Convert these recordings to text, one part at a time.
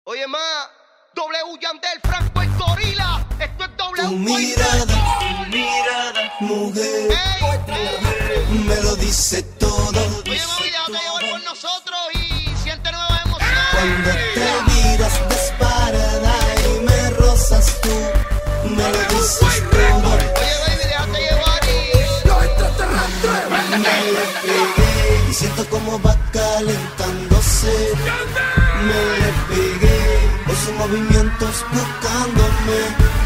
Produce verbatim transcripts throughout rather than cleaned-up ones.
Oye, ma, W Yandel, Franco el Gorila. Esto es W. Tu mirada, tu mirada, mujer, Ey, ey. me lo dice todo. Oye, mami, déjate llevar por nosotros y siente nuevas emociones. Cuando te miras disparada y me rozas tú, me lo dices todo. Oye, baby, déjate llevar y... Los extraterrestres. Me le pegué y siento como va calentándose. Me le pegué por sus movimientos buscándome.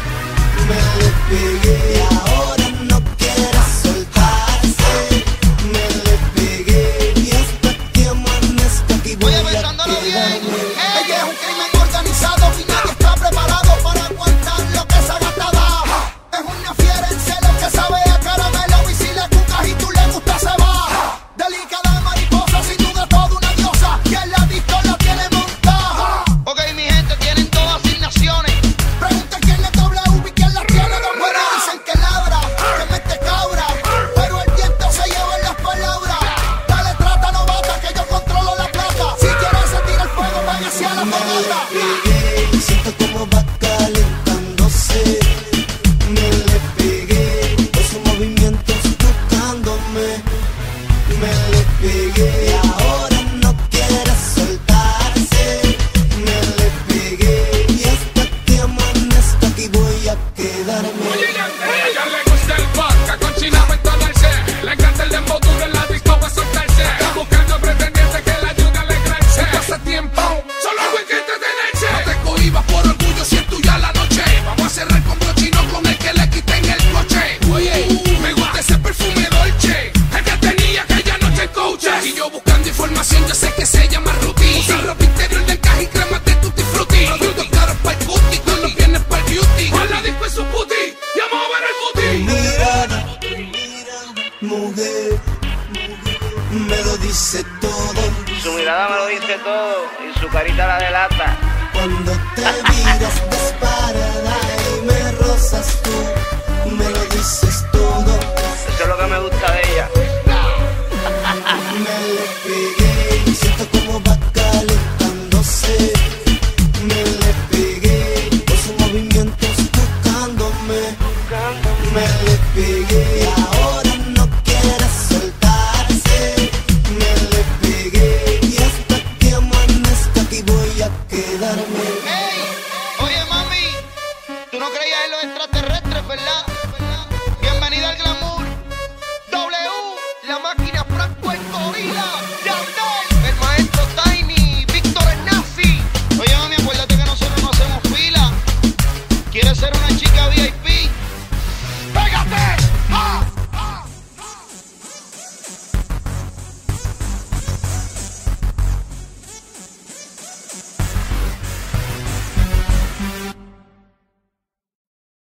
Me le pegué y ahora no quiere soltarse. Me le pegué y hasta que amanezca aquí voy Oye, a pensándolo bien. quedarme. Ey. Ella es un crimen organizado y nadie está preparado para aguantar lo que esa gata da. Es una fiera en celo que sabe a caramelo y si le cucas y tú le gustas se va. Delicada mariposa, sin duda toda una diosa y en la disco la tiene montada. Ok, mi gente, tienen todas asignaciones. Pregunta quién le doble U y quién la tiene dos buenas. Dicen que ladra, que mete cabra, pero el viento se lleva en las palabras. Dale trata novata que yo controlo la plata. Si quieres sentir el fuego, van hacia la fogata. Me le pegué y siento como va calentándose. Me le pegué por sus movimientos buscándome. Me le pegué y ahora no quiere soltarse. Me le pegué y hasta que amanezca aquí voy a quedarme. A ella le gusta el vodka con china para entonarse. Le encanta el dembow duro en la disco para soltarse. Está buscando pretendientes que la ayuden a alegrarse. Pasa tiempo, solo algo hay que entretenerse. No te cohibas por orgullo si es tuya la noche. Vamos a cerrar con brochino con el que le quiten el coche. Oye, me gusta ese perfume Dolce. El que tenía aquella noche el coach. Y yo buscando información, yo sé que se llama Ruti. Usa ropa interior del caja y crema de tutti frutti. Productos caros para el cutie, cuando vienes para el beauty. Con la disco es su puti, y vamos a ver el Tu booty. mirada, mujer, me lo dice todo. Su mirada me lo dice todo y su carita la delata. Cuando te miras disparada y me rozas tú, me lo dices todo. Eso es lo que me gusta de ella. Me le pegué y siento como va calentándose. Me le pegué por sus movimientos buscándome. Me le pegué y ahora no quiere soltarse. Me le pegué y hasta que amanezca aquí voy a quedarme. Ey, oye, mami, ¿tú no creías en los extraterrestres?